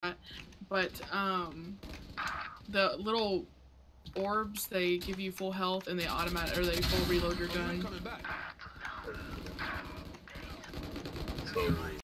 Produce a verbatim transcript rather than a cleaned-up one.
but um, the little orbs, they give you full health and they automatic or they full reload your gun. So